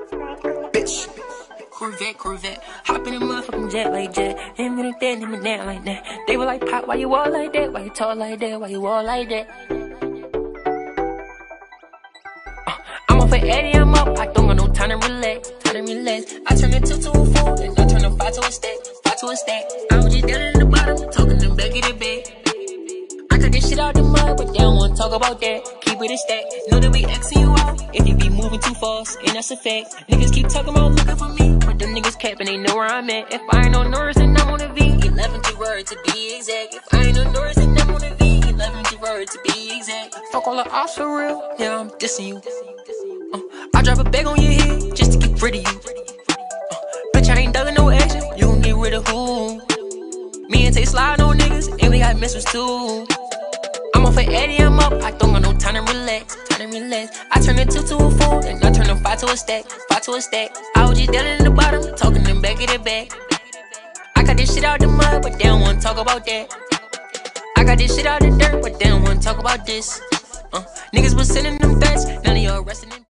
Bitch. Corvette. Hop in a motherfucking jet like jet. Him in that, him in that like that. They were like, Pop, why you all like that? Why you talk like that? Why you all like that? I'm off for Eddie, I'm up. I don't got no time to relax. I turn a 2 to a 4, and I turn a 5 to a stack. I was just down in the bottom, talking them back in the bed. I cut this shit out the mud, but they don't wanna talk about that. Keep it a stack. Know that we Xing you out if you be moving too fast, and that's a fact. Niggas keep talking about looking for me, but them niggas capping, they know where I'm at. If I ain't on Norris, then I'm on a V. 11 to word to be exact. If I ain't on Norris, then I'm on a V. 11 to word to be exact. Fuck all the ops for real, yeah, I'm dissing you. I drop a bag on your head just to get rid of you. Bitch, I ain't dugging no action, you gon' get rid of who? Me and Tay slide on niggas, and we got missiles too. I'm off for Eddie, I'm up, I don't got no time to relax. I turn a 2 to a 4, and I turn a 5 to a stack. I was just down in the bottom, talking them back in the back. I got this shit out the mud, but they don't wanna talk about that. I got this shit out the dirt, but they don't wanna talk about this. Niggas was sending them threats, none of y'all resting in